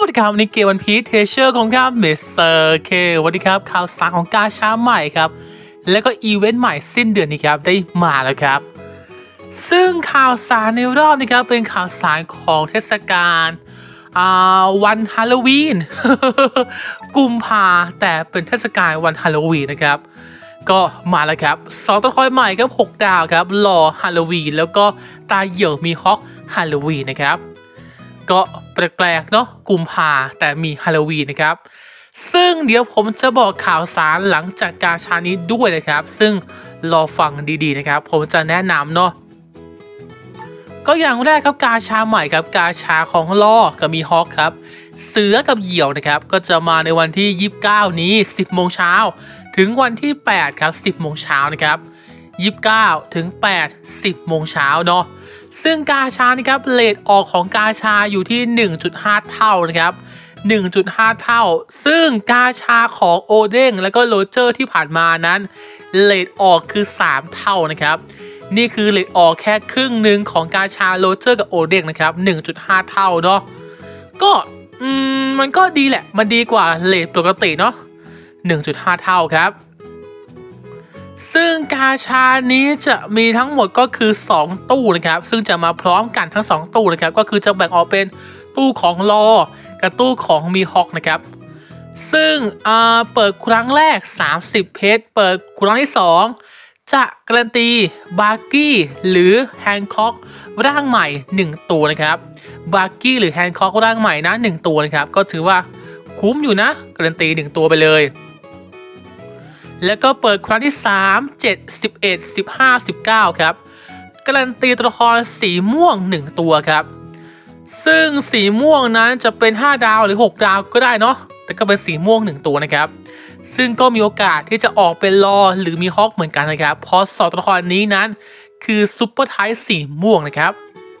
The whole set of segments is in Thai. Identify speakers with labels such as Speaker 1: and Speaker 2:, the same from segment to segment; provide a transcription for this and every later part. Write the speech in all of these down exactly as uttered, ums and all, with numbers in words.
Speaker 1: วัสดีครับวันนี้เกมวันพีชเทเชอร์ของครับเมสเซอร์เควันนี้ครับข่าวสารของกาชาใหม่ครับแล้วก็อีเวนต์ใหม่สิ้นเดือนนี้ครับได้มาแล้วครับซึ่งข่าวสารในรอบนี้ครับเป็นข่าวสารของเทศกาลวันฮาโลวีน กุมภาแต่เป็นเทศกาลวันฮาโลวีนนะครับก็มาแล้วครับสองตัวละครใหม่ครับหกดาวครับรอฮาโลวีนแล้วก็ตาเหยี่ยวมีฮอกฮาโลวีนนะครับก็แปลกๆเนาะกุมภาแต่มีฮาโลวีนนะครับซึ่งเดี๋ยวผมจะบอกข่าวสารหลังจากกาชานี้ด้วยนะครับซึ่งรอฟังดีๆนะครับผมจะแนะนำเนาะก็อย่างแรกครับกาชาใหม่ครับกาชาของลอกับมีฮอกครับเสือกับเหยี่ยวนะครับก็จะมาในวันที่ยี่สิบเก้านี้สิบโมงเช้าถึงวันที่แปดครับสิบโมงเช้านะครับยี่สิบเก้าถึงแปด สิบโมงเช้าเนาะซึ่งกาชานี่ครับเรทออกของกาชาอยู่ที่ หนึ่งจุดห้า เท่านะครับ หนึ่งจุดห้า เท่าซึ่งกาชาของโอเด้งแล้วก็โรเจอร์ที่ผ่านมานั้นเรทออกคือสามเท่านะครับนี่คือเรทออกแค่ครึ่งหนึ่งของกาชาโรเจอร์กับโอเด้งนะครับ หนึ่งจุดห้า เท่าเนาะก็อืมมันก็ดีแหละมันดีกว่าเรทปกติเนาะ หนึ่งจุดห้า เท่าครับซึ่งกาชานี้จะมีทั้งหมดก็คือสองตู้นะครับซึ่งจะมาพร้อมกันทั้งสองตู้นะครับก็คือจะแบ่งออกเป็นตู้ของลอกับตู้ของมีฮอกนะครับซึ่งเปิดครั้งแรกสามสิบเพชรเปิดครั้งที่สองจะการันตีบาร์กี้หรือแฮนค็อกร่างใหม่หนึ่งตัวนะครับบาร์กี้หรือแฮนค็อกร่างใหม่นะหนึ่งตัวนะครับก็ถือว่าคุ้มอยู่นะการันตีหนึ่งตัวไปเลยแล้วก็เปิดครั้งที่สาม เจ็ด สิบเอ็ด สิบห้า สิบเก้าครับการันตีตัวละครสีม่วงหนึ่งตัวครับซึ่งสีม่วงนั้นจะเป็นห้าดาวหรือหกดาวก็ได้เนาะแต่ก็เป็นสีม่วงหนึ่งตัวนะครับซึ่งก็มีโอกาสที่จะออกเป็นลอหรือมีฮอกเหมือนกันนะครับเพราะสองตัวละครนี้นั้นคือซุปเปอร์ไทป์สีม่วงนะครับ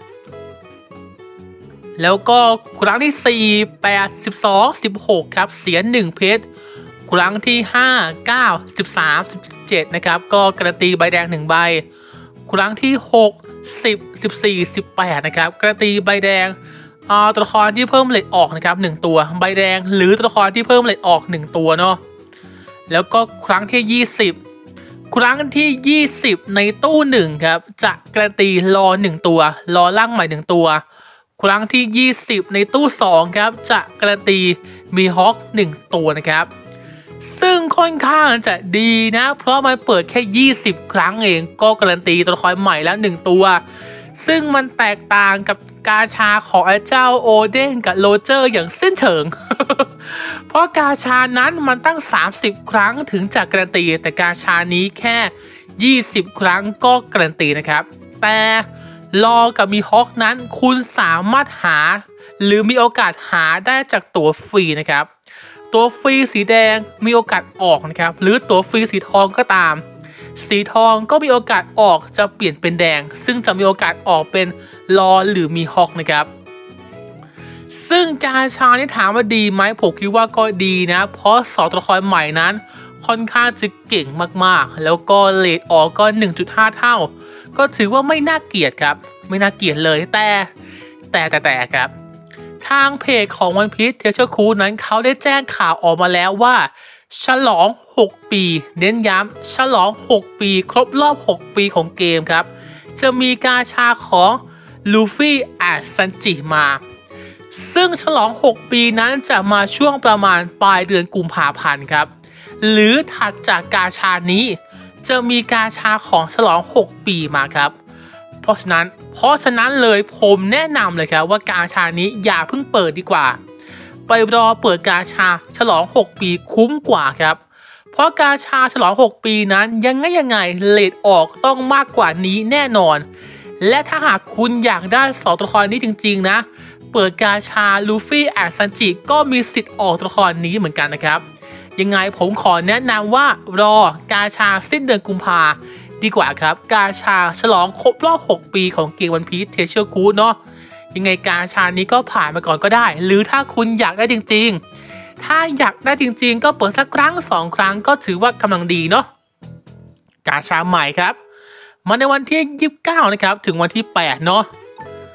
Speaker 1: แล้วก็ครั้งที่สี่ แปด สิบสอง สิบหกครับเสียหนึ่งเพชรครั้งที่ห้า เก้า สิบสาม สิบเจ็ดนะครับก็การันตีใบแดงหนึ่งใบครั้งที่หก สิบ สิบสี่ สิบแปดนะครับการันตีใบแดงอ่าตัวละครที่เพิ่มเลทออกนะครับหนึ่งตัวใบแดงหรือตัวละครที่เพิ่มเลทออกหนึ่งตัวเนาะแล้วก็ครั้งที่ยี่สิบครั้งที่ยี่สิบในตู้หนึ่งครับจะการันตีรอหนึ่งตัวรอร่างใหม่หนึ่งตัวครั้งที่ยี่สิบในตู้สองครับจะการันตีมีฮอคหนึ่งตัวนะครับซึ่งค่อนข้างจะดีนะเพราะมันเปิดแค่ยี่สิบครั้งเองก็การันตีตัวละครใหม่แล้วหนึ่งตัวซึ่งมันแตกต่างกับกาชาของไอ้เจ้าโอเด้งกับโรเจอร์อย่างสิ้นเชิง เพราะกาชานั้นมันตั้งสามสิบครั้งถึงจะการันตีแต่กาชานี้แค่ยี่สิบครั้งก็การันตีนะครับแต่ลอกับมีฮอกนั้นคุณสามารถหาหรือมีโอกาสหาได้จากตั๋วฟรีนะครับตัวฟรีสีแดงมีโอกาสออกนะครับหรือตัวฟรีสีทองก็ตามสีทองก็มีโอกาสออกจะเปลี่ยนเป็นแดงซึ่งจะมีโอกาสออกเป็นลอหรือมีฮอกนะครับซึ่งกาชานี่ถามว่าดีไหมผมคิดว่าก็ดีนะเพราะสองตัวละครใหม่นั้นค่อนข้างจะเก่งมากๆแล้วก็เรทออกก็ หนึ่งจุดห้า เท่าก็ถือว่าไม่น่าเกลียดครับไม่น่าเกลียดเลยแต่แต่แต่แต่ครับทางเพจของวันพีชเทเชอร์คูนั้นเขาได้แจ้งข่าวออกมาแล้วว่าฉลองหกปีเน้นย้ำฉลองหกปีครบรอบหกปีของเกมครับจะมีกาชาของลูฟี่แอดซันจิมาซึ่งฉลองหกปีนั้นจะมาช่วงประมาณปลายเดือนกุมภาพันธ์ครับหรือถัดจากกาชานี้จะมีกาชาของฉลองหกปีมาครับเพราะฉะนั้นเพราะฉะนั้นเลยผมแนะนำเลยครับว่ากาชานี้อย่าเพิ่งเปิดดีกว่าไปรอเปิดกาชาฉลองหกปีคุ้มกว่าครับเพราะกาชาฉลองหกปีนั้นยังไงยังไงเรทออกต้องมากกว่านี้แน่นอนและถ้าหากคุณอยากได้สองตัวละครนี้จริงๆนะเปิดกาชาลูฟี่แอดซันจิก็มีสิทธิ์ออกตัวละครนี้เหมือนกันนะครับยังไงผมขอแนะนำว่ารอกาชาสิ้นเดือนกุมภาดีกว่าครับกาชาฉลองครบรอบหกปีของเกมวันพีชเทเชอร์คูเนาะยังไงกาชานี้ก็ผ่านมาก่อนก็ได้หรือถ้าคุณอยากได้จริงๆถ้าอยากได้จริงๆก็เปิดสักครั้งสองครั้งก็ถือว่ากำลังดีเนาะกาชาใหม่ครับมาในวันที่ยี่สิบเก้านะครับถึงวันที่แปดเนาะ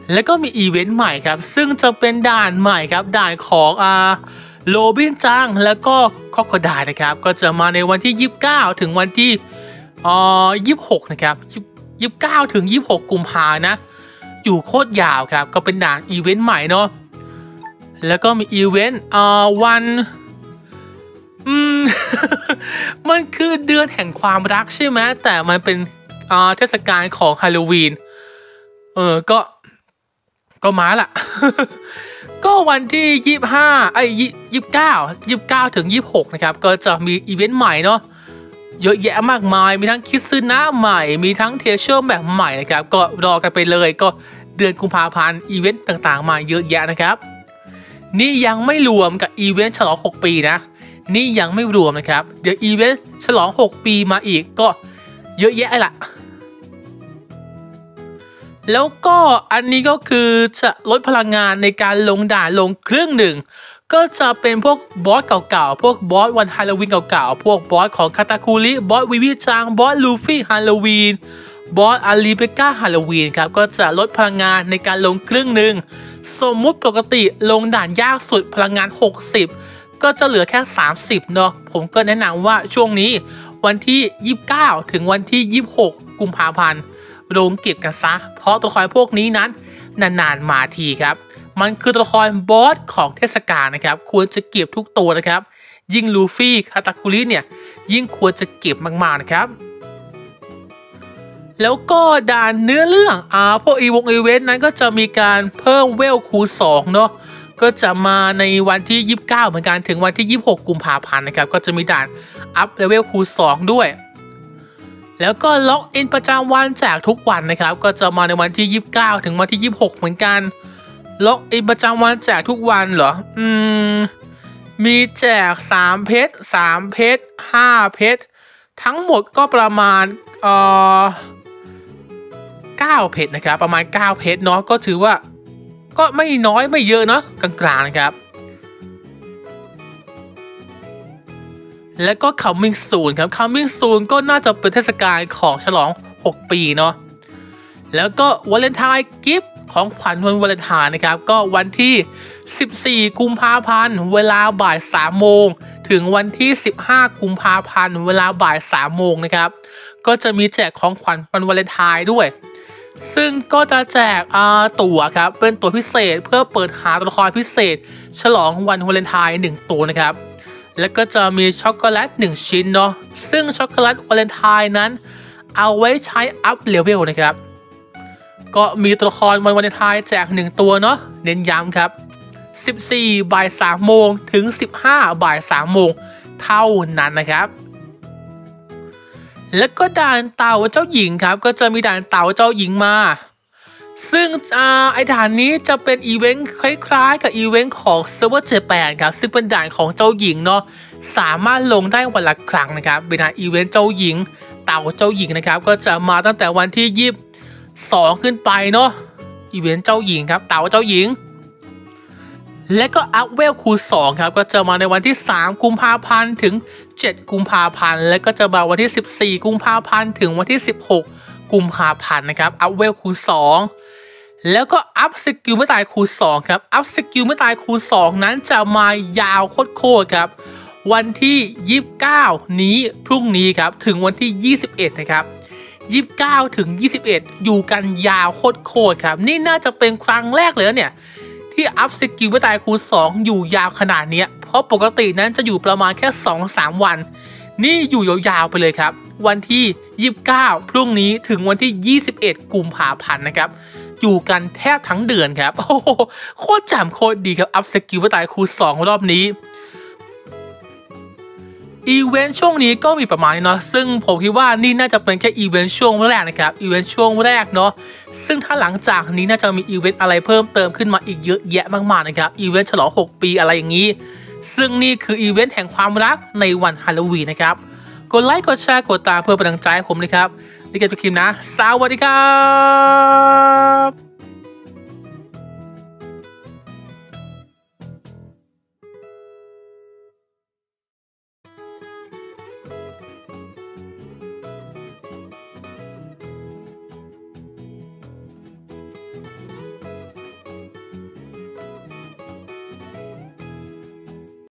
Speaker 1: แล้วก็มีอีเวนต์ใหม่ครับซึ่งจะเป็นด่านใหม่ครับด่านของอ่าโรบินจังแล้วก็คอกไดนะครับก็จะมาในวันที่ยี่สิบเก้าถึงวันที่อ่อยี่สิบหกนะครับยี่สิบเก้าถึงยี่สิบหกกุมภานะอยู่โคตรยาวครับก็เป็นด่านอีเวนต์ใหม่เนาะแล้วก็มีอีเวนต์อ่าวันอืม มันคือเดือนแห่งความรักใช่ไหมแต่มันเป็นอ่าเทศกาลของฮาโลวีนเออก็ก็มาละ ก็วันที่ยี่สิบห้าไอ้ยี่สิบเก้ายี่สิบเก้าถึงยี่สิบหกนะครับก็จะมีอีเวนต์ใหม่เนาะเยอะแยะมากมายมีทั้งคิดซึนะใหม่มีทั้งเทเชอร์แบบใหม่นะครับก็รอกันไปเลยก็เดือนกุมภาพันธ์อีเวนต์ต่างๆมาเยอะแยะนะครับนี่ยังไม่รวมกับอีเวนต์ฉลองหกปีนะนี่ยังไม่รวมนะครับเดี๋ยวอีเวนต์ฉลองหกปีมาอีกก็เยอะแยะละแล้วก็อันนี้ก็คือจะลดพลังงานในการลงด่านลงครึ่งหนึ่งก็จะเป็นพวกบอสเก่าๆพวกบอสวันฮาโลวีนเก่าๆพวกบอสของคาตาคุริบอสวิวิจังบอสลูฟี่ฮาโลวีนบอสอาลีเบก้าฮาโลวีนครับก็จะลดพลังงานในการลงครึ่งหนึ่งสมมุติปกติลงด่านยากสุดพลังงานหกสิบก็จะเหลือแค่สามสิบเนาะผมก็แนะนำว่าช่วงนี้วันที่ยี่สิบเก้าถึงวันที่ยี่สิบหกกุมภาพันธ์ลงเก็บกันซะเพราะตัวละครพวกนี้นั้นนานๆมาทีครับมันคือตัวละครบอสของเทศกาลนะครับควรจะเก็บทุกตัวนะครับยิ่งลูฟี่คาตาคุริเนี่ยยิ่งควรจะเก็บมากๆนะครับแล้วก็ด่านเนื้อเรื่องอ่าพวกอีวงอีเวนต์นั้นก็จะมีการเพิ่มเวลคูณสองเนาะก็จะมาในวันที่ยี่สิบเก้าเหมือนกันถึงวันที่ยี่สิบหกกุมภาพันธ์นะครับก็จะมีด่านอัพเลเวลคูณสองด้วยแล้วก็ล็อกอินประจำวันแจกทุกวันนะครับก็จะมาในวันที่ยี่สิบเก้าถึงวันที่ยี่สิบหกเหมือนกันล็อกอินประจำวันแจกทุกวันเหรออืมมีแจกสามเพชรสามเพชรห้าเพชรทั้งหมดก็ประมาณเอ่อเก้าเพชรนะครับประมาณเก้าเพชรเนาะก็ถือว่าก็ไม่น้อยไม่เยอะเนาะกลางๆนะครับแล้วก็ coming soon ครับ coming soon ก็น่าจะเป็นเทศกาลของฉลองหกปีเนาะแล้วก็วาเลนไทน์กิฟต์ของขวัญวันวาเลนไทน์นะครับก็วันที่สิบสี่กุมภาพันธ์เวลาบ่ายสามโมงถึงวันที่สิบห้ากุมภาพันธ์เวลาบ่ายสามโมงนะครับก็จะมีแจกของขวัญวันวาเลนไทน์ด้วยซึ่งก็จะแจกอ่าตั๋วครับเป็นตั๋วพิเศษเพื่อเปิดหาตัวละครพิเศษฉลองวันวาเลนไทน์หนึ่งตัวนะครับแล้วก็จะมีช็อกโกแลตหนึ่งชิ้นเนาะซึ่งช็อกโกแลตวาเลนไทน์นั้นเอาไว้ใช้อัพเลเวลนะครับก็มีตัวละครวันวาเลนไทน์แจกหนึ่งตัวเนาะเน้นย้ำครับสิบสี่บ่ายสามโมงถึงสิบห้าบ่ายสามโมงเท่านั้นนะครับแล้วก็ด่านเต่าเจ้าหญิงครับก็จะมีด่านเต่าเจ้าหญิงมาซึ่งอ่าไอด่านนี้จะเป็นอีเวนต์คล้ายๆกับอีเวนต์ของเซิร์ฟเวอร์เจแปนครับซึ่งเป็นด่านของเจ้าหญิงเนาะสามารถลงได้วันละครั้งนะครับเป็นด่านอีเวนต์เจ้าหญิงเต่าเจ้าหญิงนะครับก็จะมาตั้งแต่วันที่ยี่สิบสองขึ้นไปเนาะอีเวนต์เจ้าหญิงครับเต่าเจ้าหญิงและก็อัพเวลคูณสองครับก็จะมาในวันที่สามกุมภาพันธ์ถึงเจ็ดกุมภาพันธ์และก็จะมาวันที่สิบสี่กุมภาพันธ์ถึงวันที่สิบหกกุมภาพันธ์นะครับอัพเวลคูณสองแล้วก็อัพสกิลไม่ตายคูณสองครับอัพสกิลไม่ตายคูณสองนั้นจะมายาวโคตรๆครับวันที่ยี่สิบเก้านี้พรุ่งนี้ครับถึงวันที่ยี่สิบเอ็ดนะครับยี่สิบเก้าถึงยี่สิบเอ็ดอยู่กันยาวโคตรๆครับนี่น่าจะเป็นครั้งแรกเลยเนี่ยที่อัพสกิลไม่ตายคูณสองอยู่ยาวขนาดนี้เพราะปกตินั้นจะอยู่ประมาณแค่ สองถึงสาม วันนี่อยู่ยาวๆไปเลยครับวันที่ยี่สิบเก้าพรุ่งนี้ถึงวันที่ยี่สิบเอ็ดกุมภาพันธ์นะครับอยู่กันแทบทั้งเดือนครับโอ้โหโคตรจำโคตรดีครับอัพสกิลไม่ตายคูณสองรอบนี้อีเวนต์ช่วงนี้ก็มีประมาณนี้เนาะซึ่งผมคิดว่านี่น่าจะเป็นแค่อีเวนต์ช่วงแรกนะครับอีเวนต์ช่วงแรกเนาะซึ่งถ้าหลังจากนี้น่าจะมีอีเวนต์อะไรเพิ่มเติมขึ้นมาอีกเยอะแยะมากๆนะครับอีเวนต์ฉลองหกปีอะไรอย่างนี้ซึ่งนี่คืออีเวนต์แห่งความรักในวันฮาโลวีนนะครับกดไลค์กดแชร์กดตามเพื่อเป็นกำลังใจให้ผมนะครับในการไปคลิปนะสวัสดีครับ